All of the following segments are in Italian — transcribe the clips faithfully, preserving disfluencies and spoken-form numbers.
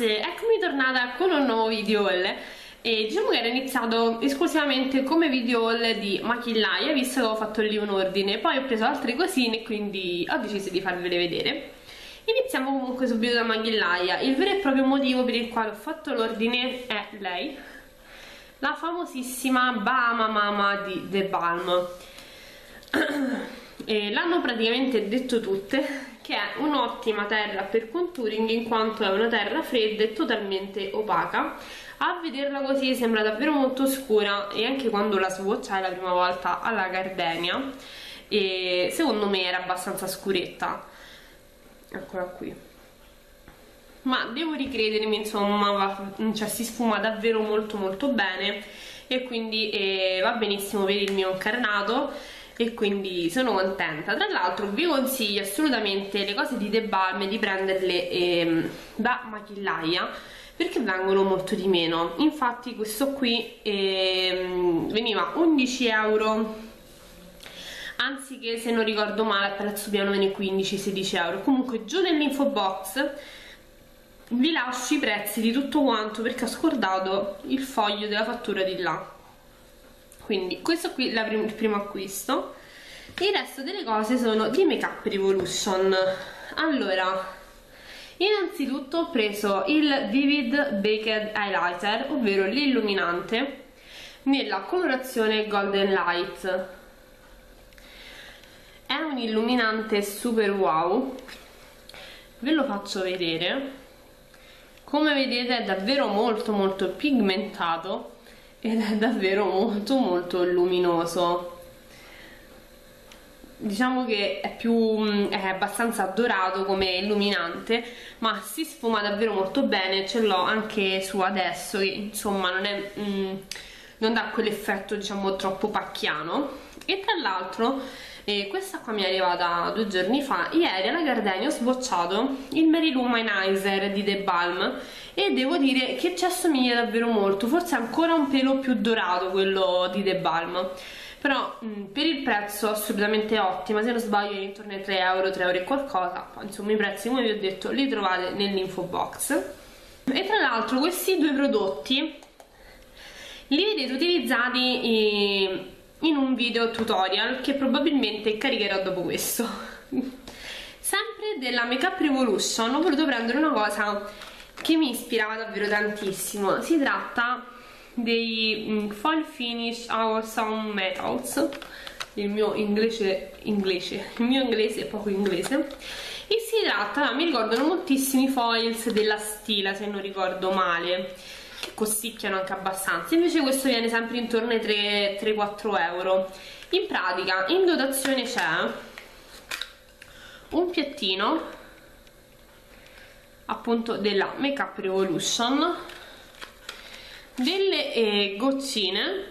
eccomi tornata con un nuovo video haul e diciamo che era iniziato esclusivamente come video haul di Maquillaia, visto che avevo fatto lì un ordine, poi ho preso altre cosine e quindi ho deciso di farvele vedere. Iniziamo comunque subito da Maquillaia. Il vero e proprio motivo per il quale ho fatto l'ordine è lei, la famosissima Bahama Mama di The Balm. L'hanno praticamente detto tutte che è un'ottima terra per contouring, in quanto è una terra fredda e totalmente opaca. A vederla così sembra davvero molto scura, e anche quando la swatchai la prima volta alla Gardenia, e secondo me era abbastanza scuretta. Eccola qui, ma devo ricredermi, insomma, va, cioè, si sfuma davvero molto molto bene, e quindi eh, va benissimo per il mio incarnato, e quindi sono contenta. Tra l'altro vi consiglio assolutamente le cose di The Balm di prenderle eh, da Maquillaia, perché vengono molto di meno. Infatti questo qui eh, veniva undici euro, anziché, se non ricordo male, al prezzo piano viene quindici sedici euro. Comunque giù nell'info box vi lascio i prezzi di tutto quanto, perché ho scordato il foglio della fattura di là. Quindi questo qui è il primo acquisto. Il resto delle cose sono di Makeup Revolution. Allora, innanzitutto ho preso il Vivid Baked Highlighter, ovvero l'illuminante nella colorazione Golden Light. È un illuminante super wow, ve lo faccio vedere. Come vedete è davvero molto molto pigmentato ed è davvero molto molto luminoso. Diciamo che è più è abbastanza dorato come illuminante, ma si sfuma davvero molto bene. Ce l'ho anche su adesso, che insomma non è mm, non dà quell'effetto, diciamo, troppo pacchiano. E tra l'altro eh, questa qua mi è arrivata due giorni fa. Ieri alla Gardenia ho swatchato il Mary Luminizer di The Balm e devo dire che ci assomiglia davvero molto, forse ancora un pelo più dorato quello di The Balm, però mh, per il prezzo assolutamente ottima. Se non sbaglio è intorno ai tre euro, tre euro e qualcosa. Insomma, i prezzi, come vi ho detto, li trovate nell'info box. E tra l'altro questi due prodotti li vedete utilizzati eh, in un video tutorial che probabilmente caricherò dopo questo. Sempre della Makeup Revolution ho voluto prendere una cosa che mi ispirava davvero tantissimo. Si tratta dei mm, Fall Finish Our Sound Metals. Il mio inglese, inglese, il mio inglese è poco inglese. E si tratta, mi ricordano moltissimi foils della Stila, se non ricordo male, che costicchiano anche abbastanza. Invece questo viene sempre intorno ai tre quattro euro. In pratica in dotazione c'è un piattino appunto della Makeup Revolution, delle eh, goccine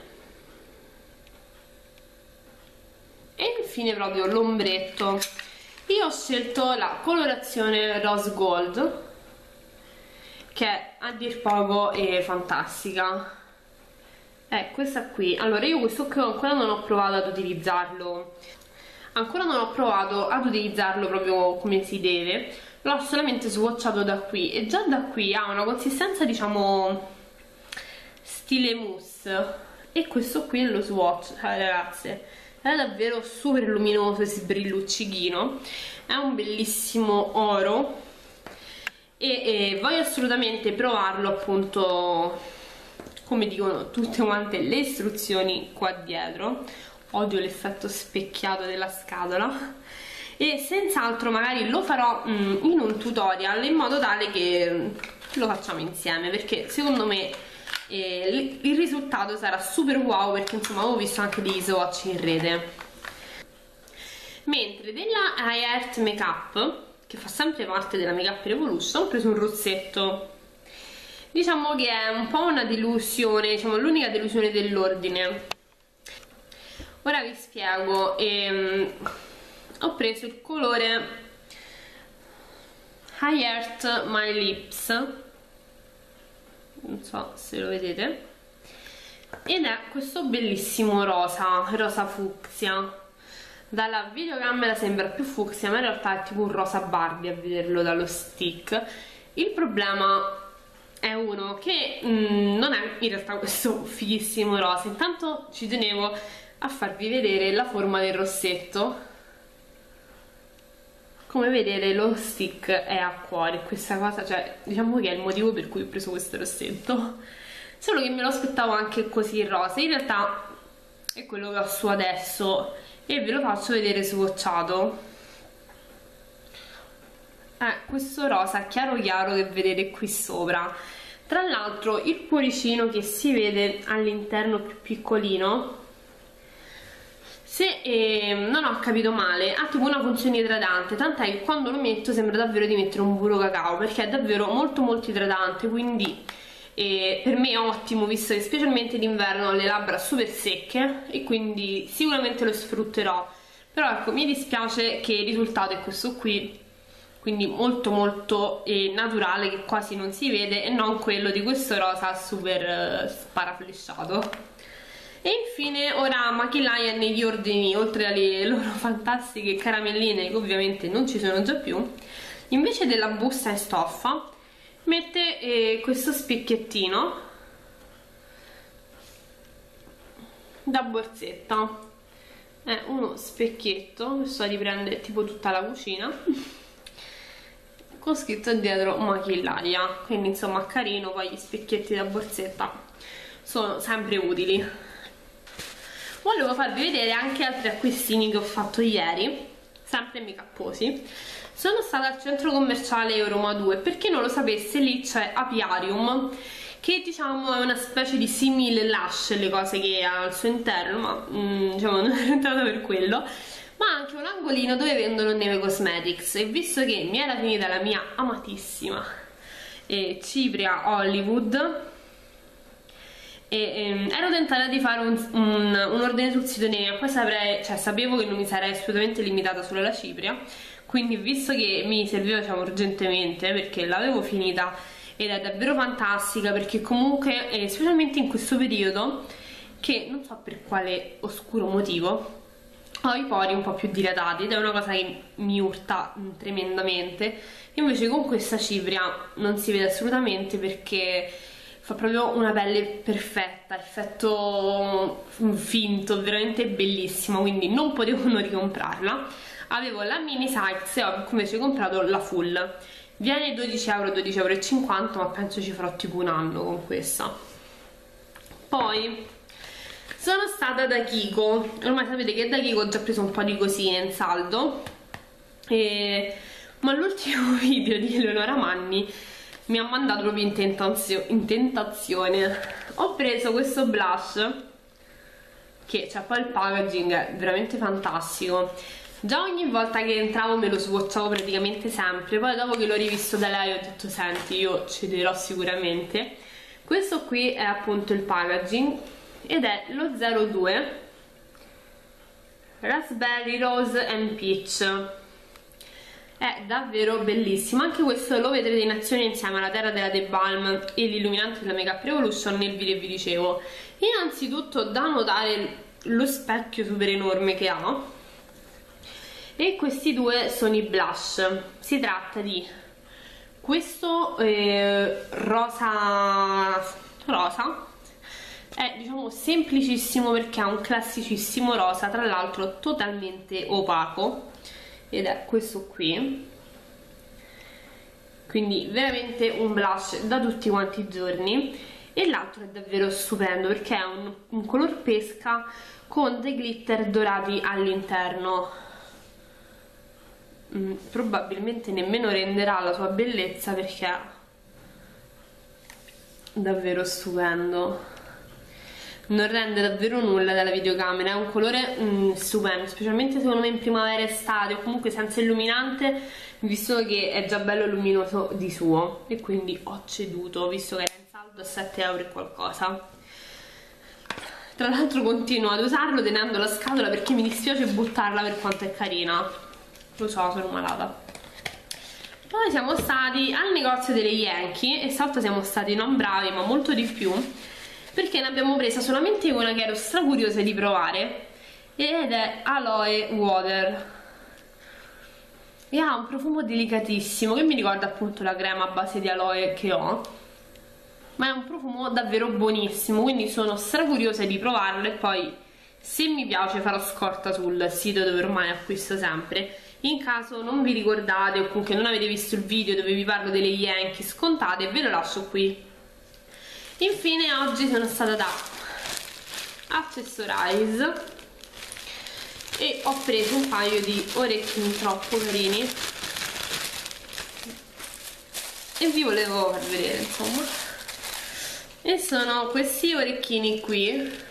e infine proprio l'ombretto. Io ho scelto la colorazione Rose Gold, che è a dir poco è fantastica. È questa qui. Allora, io questo qui ancora non ho provato ad utilizzarlo ancora non ho provato ad utilizzarlo proprio come si deve, l'ho solamente swatchato da qui, e già da qui ha una consistenza, diciamo, stile mousse. E questo qui è lo swatch, eh, ragazze, è davvero super luminoso e sbrilluccichino, è un bellissimo oro, e, e voglio assolutamente provarlo, appunto, come dicono tutte quante le istruzioni qua dietro. Odio l'effetto specchiato della scatola, e senz'altro magari lo farò mh, in un tutorial, in modo tale che mh, lo facciamo insieme, perché secondo me eh, il risultato sarà super wow, perché insomma avevo visto anche dei swatch in rete. Mentre della I Heart Makeup, che fa sempre parte della Makeup Revolution, ho preso un rossetto. Diciamo che è un po' una delusione, diciamo l'unica delusione dell'ordine. Ora vi spiego. ehm, ho preso il colore I Heart My Lips, non so se lo vedete, ed è questo bellissimo rosa, rosa fucsia. Dalla videocamera sembra più fucsia, ma in realtà è tipo un rosa Barbie a vederlo dallo stick. Il problema è uno che mh, non è in realtà questo fighissimo rosa. Intanto ci tenevo a farvi vedere la forma del rossetto. Come vedete lo stick è a cuore, questa cosa, cioè diciamo che è il motivo per cui ho preso questo rossetto, solo che me lo aspettavo anche così rosa. In realtà è quello che ho su adesso e ve lo faccio vedere swatchato. Eh, questo rosa chiaro chiaro che vedete qui sopra. Tra l'altro il cuoricino che si vede all'interno più piccolino, se eh, non ho capito male, ha tipo una funzione idratante, tant'è che quando lo metto sembra davvero di mettere un burro cacao, perché è davvero molto molto idratante, quindi eh, per me è ottimo, visto che specialmente d'inverno ho le labbra super secche e quindi sicuramente lo sfrutterò. Però ecco, mi dispiace che il risultato è questo qui, quindi molto molto eh, naturale, che quasi non si vede, e non quello di questo rosa super eh, sparaflesciato. E infine ora Maquillaia negli ordini, oltre alle loro fantastiche caramelline che ovviamente non ci sono già più, invece della busta in stoffa mette eh, questo specchiettino da borsetta. È uno specchietto, questo riprende tipo tutta la cucina, con scritto dietro Maquillaia, quindi insomma carino. Poi gli specchietti da borsetta sono sempre utili. Volevo farvi vedere anche altri acquistini che ho fatto ieri, sempre make-uposi. Sono stata al centro commerciale Euroma due, per chi non lo sapesse lì c'è Apiarium, che diciamo è una specie di simile Lush, le cose che ha al suo interno, ma mm, diciamo non è entrata per quello, ma anche un angolino dove vendono Neve Cosmetics. E visto che mi era finita la mia amatissima eh, cipria Hollywood, e ehm, ero tentata di fare un, un, un ordine sul sito Neve, poi saprei, cioè, sapevo che non mi sarei assolutamente limitata solo alla cipria, quindi visto che mi serviva diciamo urgentemente, perché l'avevo finita ed è davvero fantastica, perché comunque eh, specialmente in questo periodo, che non so per quale oscuro motivo ho i pori un po' più dilatati ed è una cosa che mi urta mh, tremendamente. Invece con questa cipria non si vede assolutamente, perché fa proprio una pelle perfetta, effetto finto, veramente bellissimo, quindi non potevo non ricomprarla. Avevo la mini size e ho invece comprato la full. Viene dodici euro, dodici e cinquanta euro, ma penso ci farò tipo un anno con questa. Poi sono stata da Kiko, ormai sapete che da Kiko ho già preso un po' di cosine in saldo, e... ma l'ultimo video di Eleonora Manni mi ha mandato proprio in, tentazio in tentazione. Ho preso questo blush, che cioè poi il packaging è veramente fantastico. Già ogni volta che entravo me lo swatchavo praticamente sempre, poi dopo che l'ho rivisto da lei ho detto senti, io cederò sicuramente. Questo qui è appunto il packaging ed è lo zero due Raspberry Rose and Peach. È davvero bellissimo, anche questo lo vedrete in azione insieme alla terra della The Balm e l'illuminante della Makeup Revolution nel video che vi dicevo. Innanzitutto da notare lo specchio super enorme che ha, e questi due sono i blush. Si tratta di questo eh, rosa rosa, è diciamo semplicissimo perché ha un classicissimo rosa, tra l'altro totalmente opaco, ed è questo qui, quindi veramente un blush da tutti quanti i giorni. E l'altro è davvero stupendo perché è un, un color pesca con dei glitter dorati all'interno. mm, probabilmente nemmeno renderà la sua bellezza perché è davvero stupendo, non rende davvero nulla dalla videocamera, è un colore mm, stupendo, specialmente secondo me in primavera estate, o comunque senza illuminante, visto che è già bello luminoso di suo, e quindi ho ceduto, visto che era in saldo a sette euro e qualcosa. Tra l'altro continuo ad usarlo tenendo la scatola perché mi dispiace buttarla per quanto è carina, lo so, sono malata. Poi siamo stati al negozio delle Yankee, e stavolta siamo stati non bravi ma molto di più, perché ne abbiamo presa solamente una che ero stracuriosa di provare, ed è Aloe Water, e ha un profumo delicatissimo che mi ricorda appunto la crema a base di aloe che ho, ma è un profumo davvero buonissimo, quindi sono stracuriosa di provarlo e poi se mi piace farò scorta sul sito dove ormai acquisto sempre. In caso non vi ricordate o comunque non avete visto il video dove vi parlo delle Yankee scontate, ve lo lascio qui. Infine oggi sono stata da Accessorize e ho preso un paio di orecchini troppo carini e vi volevo far vedere, insomma. E sono questi orecchini qui,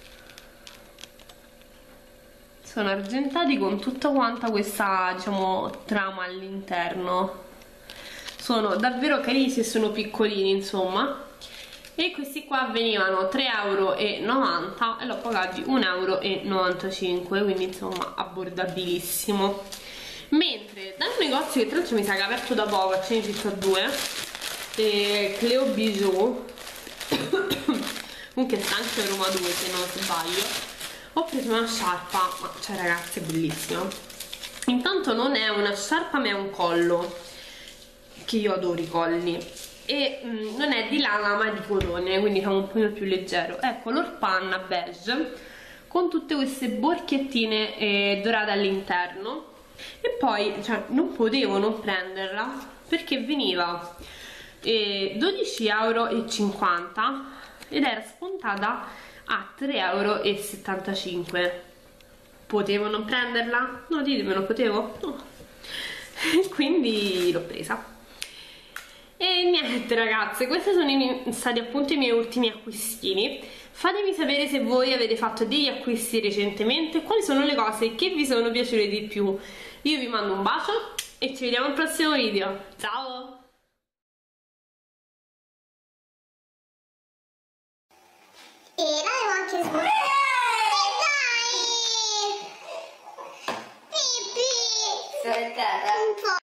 sono argentati con tutta quanta questa, diciamo, trama all'interno. Sono davvero carini se sono piccolini, insomma. E questi qua venivano tre e novanta euro e l'ho pagati un e novantacinque euro, quindi insomma abbordabilissimo. Mentre dal negozio, che tra l'altro mi sa che è aperto da poco a Cinecittà due, eh, Cleo Bijou comunque sta anche a Roma due se non sbaglio, ho preso una sciarpa, ma cioè ragazzi è bellissima. Intanto non è una sciarpa ma è un collo, che io adoro i colli, e mh, non è di lana ma è di cotone, quindi fa un po' più leggero. È color panna beige con tutte queste borchiettine eh, dorate all'interno. E poi cioè, non potevo non prenderla perché veniva eh, dodici e cinquanta euro ed era spuntata a tre e settantacinque euro. Potevo non prenderla? No, ditemelo, potevo? No. Quindi l'ho presa. E niente ragazze, questi sono i stati appunto i miei ultimi acquistini. Fatemi sapere se voi avete fatto degli acquisti recentemente, quali sono le cose che vi sono piaciute di più. Io vi mando un bacio e ci vediamo al prossimo video. Ciao! E l'avevo anche smontata. E dai! Pipì! Un po'.